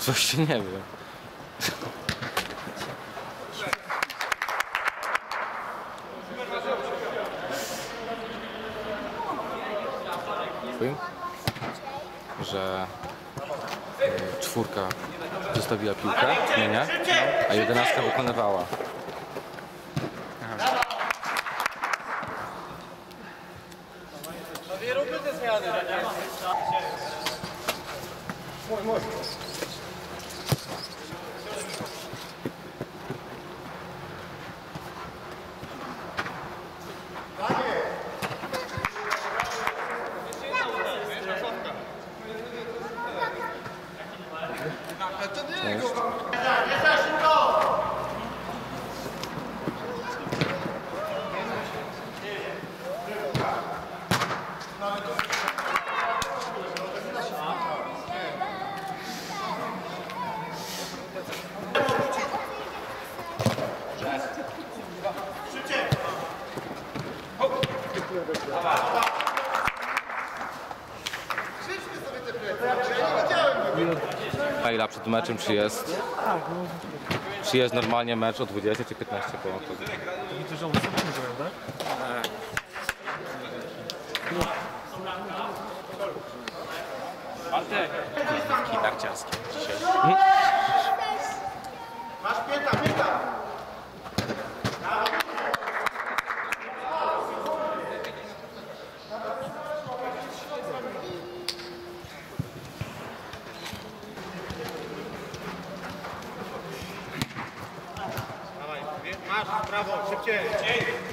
Coś się nie wiem. Powiem, że czwórka zostawiła piłkę, nie, a 11 wykonywała. Nie róbmy te zmiany, nie? Maila przed meczem, czy jest normalnie mecz o 20 czy 15 po. To że on sobie nie byłem, tak? Bartek! Narciarskie dzisiaj. Masz pięta! Masz, brawo, szybciej!